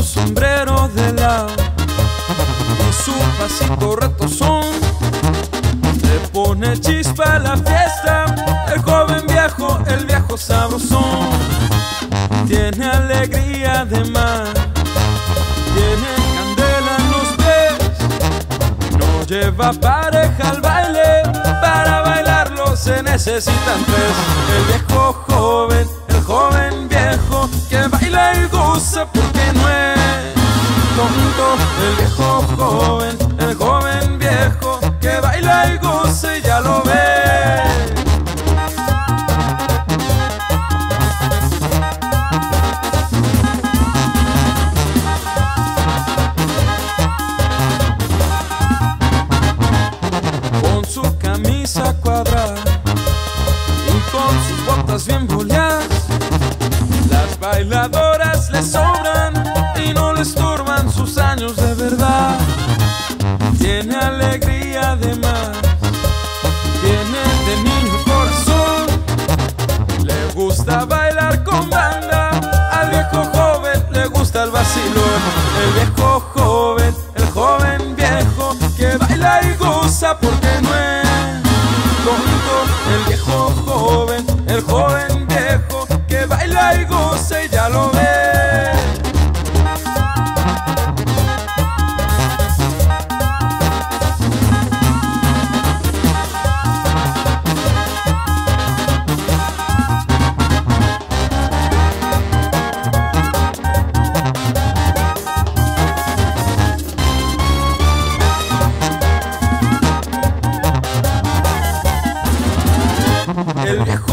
su sombrero de lado y su pasito retozón le pone chispa a la fiesta. El joven viejo, el viejo sabrosón, tiene alegría de mar, tiene candela en los pies, no lleva pareja al baile, para bailarlo se necesitan tres. El viejo joven, el joven viejo, que baila y goza porque no es tonto. El viejo joven, el joven viejo, que baila y goza y ya lo ve. Con su camisa cuadrada y con sus botas bien boleadas, las bailadoras le sobran y no le estorban sus años de verdad. Tiene alegría de más, tiene de niño corazón, le gusta bailar con banda, al viejo joven le gusta el vacilón. El viejo joven, el joven viejo, que baila y goza porque no es tonto. El viejo joven, el joven viejo, que baila y goza y ya lo ve. El viejo